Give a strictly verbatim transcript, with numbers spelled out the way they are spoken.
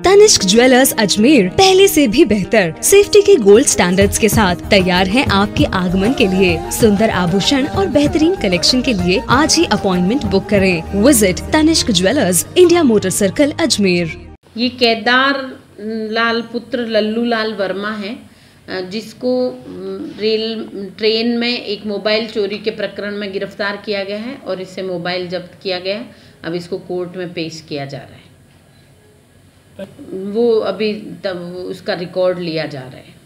Tanishq jewellers Ajmer पहले से भी बेहतर सेफ्टी के गोल्ड स्टैंडर्ड्स के साथ तैयार हैं आपके आगमन के लिए। सुंदर आभूषण और बेहतरीन कलेक्शन के लिए आज ही अपॉइंटमेंट बुक करें। Visit Tanishq jewellers, India motor circle, Ajmer. ये केदार लाल पुत्र लल्लू लाल वर्मा है, जिसको रेल ट्रेन में एक मोबाइल चोरी के प्रकरण में गिरफ्तार किया गया है और इससे मोबाइल जब्त किया गया है। अब इसको कोर्ट में पेश किया जा रहा है। वो अभी तब उसका रिकॉर्ड लिया जा रहा है।